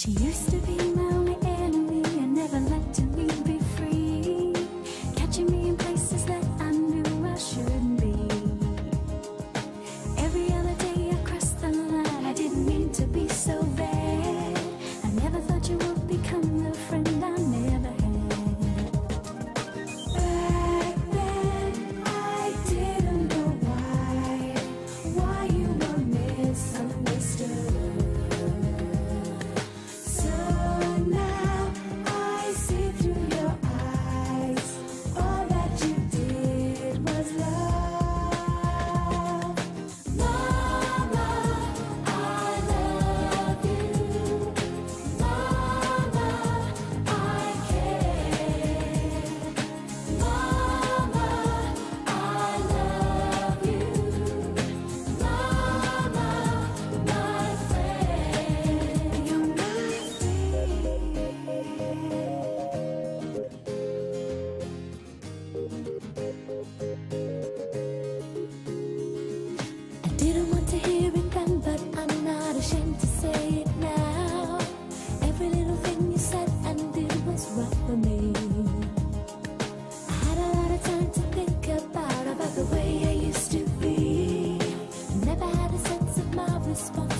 She used to be my only enemy and never letting me be free, catching me in places that I knew I shouldn't be. Every other day I crossed the line, I didn't mean to be so bad. I never thought you would become the friend I never had. Back then I didn't know why you were misunderstood. Didn't want to hear it then, but I'm not ashamed to say it now. Every little thing you said and did was right for me. I had a lot of time to think about the way I used to be. Never had a sense of my responsibility.